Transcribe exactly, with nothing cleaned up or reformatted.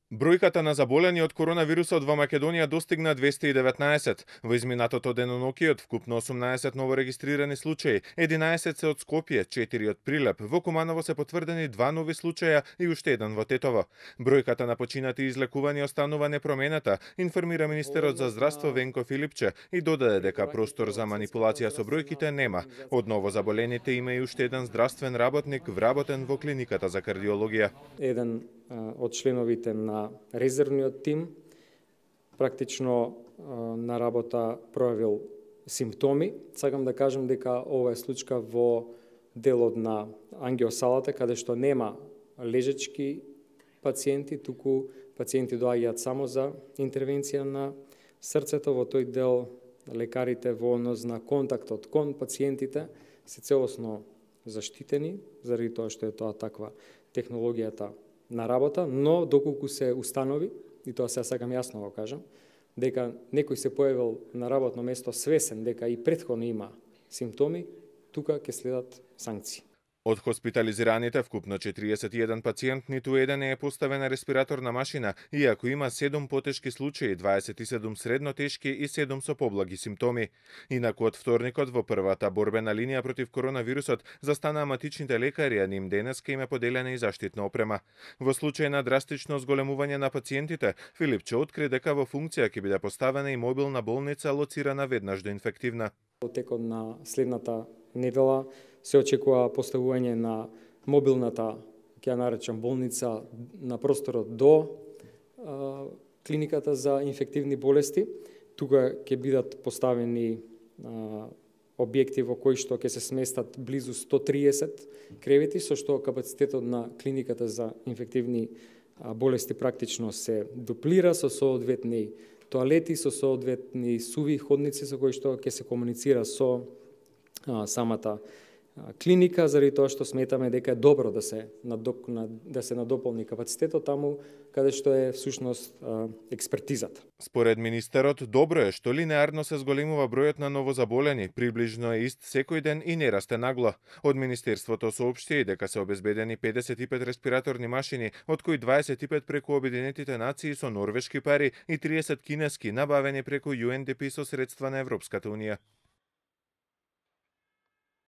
Бројката на заболени од коронавирусот во Македонија достигна двесте и деветнаесет. Во изминатото денонокие од вкупно осумнаесет новорегистрирани случаи, единаесет се од Скопје, четири од Прилеп, во Куманово се потврдени два нови случаја и уште еден во Тетово. Бројката на починати и излекувани останува непроменета, информира министерот за здравство Венко Филипче и додаде дека простор за манипулација со бројките нема. Од новозаболените има и уште еден здравствен работник вработен во клиниката за кардиологија. Еден од членовите на резервниот тим практично на работа проявил симптоми. Сакам да кажам дека ова е случка во делот на ангиосалата, каде што нема лежечки пациенти, туку пациенти доаѓаат само за интервенција на срцето. Во тој дел лекарите во однос на контактот кон пациентите се целосно заштитени, заради тоа што е тоа таква технологијата на работа, но доколку се установи, и тоа се сакам јасно го кажам, дека некој се појавил на работно место свесен дека и претходно има симптоми, тука ќе следат санкции. Од хоспитализираните вкупно четириесет и еден пациент, ниту еден не е поставен на респираторна машина, иако има седум потешки случаи, дваесет и седум средно тешки и седум со поблаги симптоми. Инаку од вторникот во првата борбена линија против коронавирусот застанаа матичните лекари, а ним денеска им е поделена и заштитна опрема. Во случај на драстично зголемување на пациентите, Филипче откри дека во функција ќе биде поставена и мобилна болница лоцирана веднаш до инфективна. Во текот на следната недела се очекува поставување на мобилната, ќе ја наречам, болница на просторот до а, клиниката за инфективни болести. Тука ќе бидат поставени а, објекти во кои што ќе се сместат близу сто триесет кревети, со што капацитетот на клиниката за инфективни а, болести практично се дуплира со соодветни тоалети, со соодветни суви ходници со кои што ќе се комуницира со а, самата клиника, заради тоа што сметаме дека е добро да се надоп, да се надополни капацитетот таму каде што е всушност експертизата. Според министерот, добро е што линеарно се зголемува бројот на новозаболени, приближно е ист секој ден и не расте нагло. Од министерството соопшти дека се обезбедени педесет и пет респираторни машини, од кои дваесет и пет преку Обединетите нации со норвешки пари и триесет кинески набавени преку Ю Ен Ди Пи со средства на Европската унија.